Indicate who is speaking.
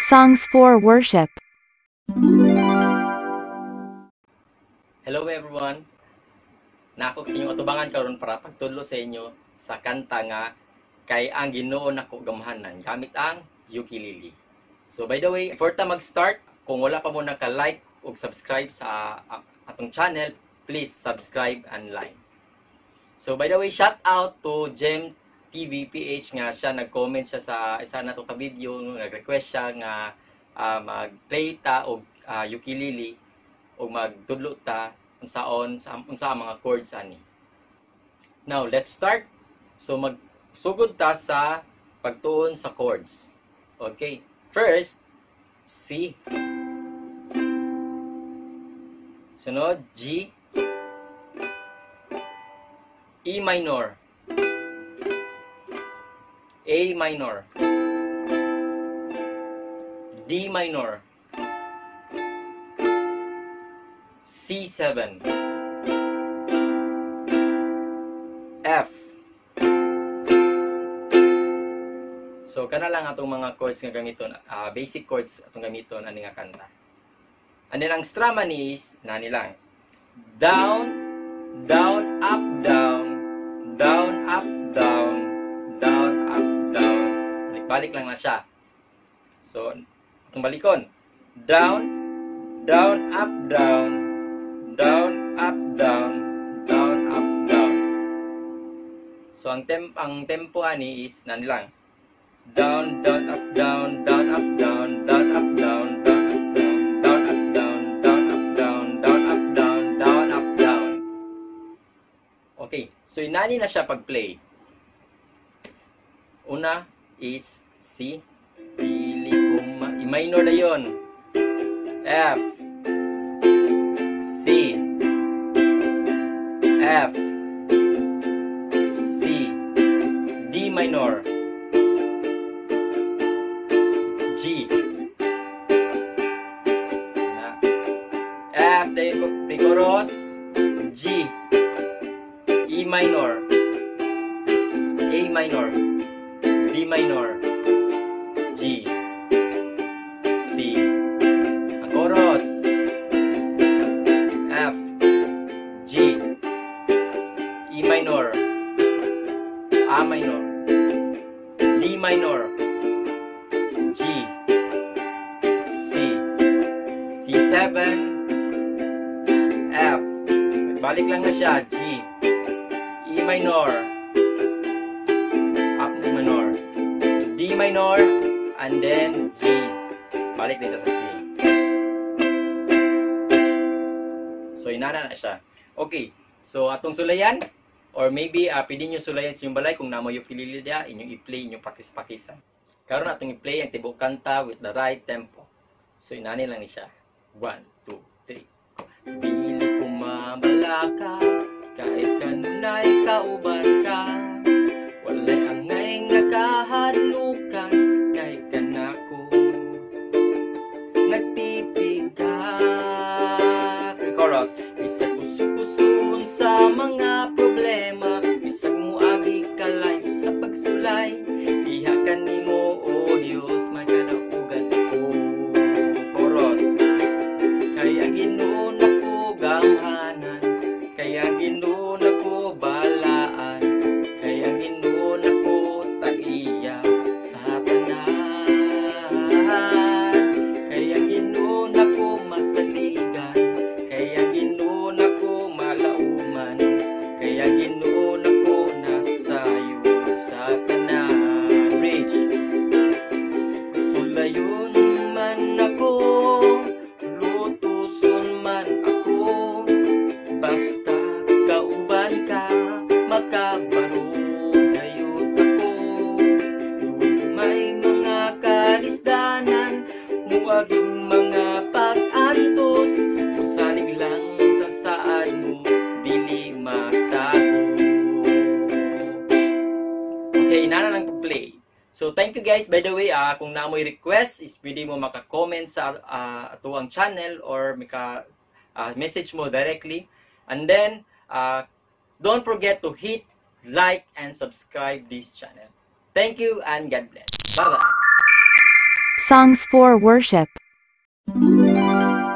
Speaker 1: Songs for Worship.
Speaker 2: Hello everyone! Nako sa inyong atubangan karon para pagtudlo sa inyo sa kanta nga kay ang Ginoo nako gamhanan gamit ang ukulele. So by the way, before ta mag-start, kung wala pa mo naka-like o subscribe sa atong channel, please subscribe and like. So by the way, shout out to Jem TV PH nga siya nag-comment siya sa isa na to ka video, nag-request siya nga mag-play ta og ukulele o magtudlo ta unsa ang mga chords ani. Now, let's start. So magsugod ta sa pagtuon sa chords. Okay. First, C. Sunod, G. E minor. A minor. D minor. C7. F. So kana lang atong mga chords nga gamiton, basic chords atong gamiton ani nga kanta. And then ang strum ani is nani lang. Down, down, up, down, down, up, down, down, up, down. Balik lang na siya. So atong balikon. Down, down, up, down, down, up, down, down, up, down. So ang tempo ani is nani lang. Down, down, up, down, down, up, down, down, up, down, down, up, down, down, up, down, down, up, down, down, up, down, down, up, down. Okay, so inani na siya pag-play. Una is C. Pili ko minor na yun. F. C. F. C. D minor. G. F. The chorus. G. E minor. A minor. D minor. G. C. Ang chorus. F. G. E minor. A minor. D minor. G. C. C7. F. Balik lang na siya. G. E minor. Up minor. D minor. And then G. Balik dito sa C. So, inana na siya. Okay. So, atong sulayan. Or maybe, pwede nyo sulayan sa inyong balay kung namo yung kilili dia, inyong i-play, inyong pakis-pakisan. Karon atong i-play ang tibok kanta with the right tempo. So, inani lang ni siya. 1, 2, 3. Bili ko mabalaka, kahit kanunay kauban ka. Walay angay nga kahadlukan, kahit kanako nagtipig ka. Chorus. Bisag kusukusun sa mga problema, bisag mo agi kalayo sa pagsulay, ihakan nimo o Dios may kadaugan ako. Chorus. Kaya Ginoo nako gamhanan, kaya Ginoo nako balaan, kaya Ginoo nako tag-iya sa tanan, kaya Ginoo nako masaligan, kaya Ginoo nako malauman, kaya Ginoo nako nasayo sa tanan. Bridge. Sulayon man ako, lutuson man ako, basta kauban ka, makabarog gayud ako. May mga kalisdanan, muaging mga pag-antos, usanig lang sa saad mo, dili matago. Okay, inana lang play. So, thank you guys. By the way, kung naamoy request, is pwede mo maka-comment sa atuang channel or message mo directly. And then, don't forget to hit like and subscribe this channel. Thank you and God bless. Bye-bye.
Speaker 1: Songs for worship.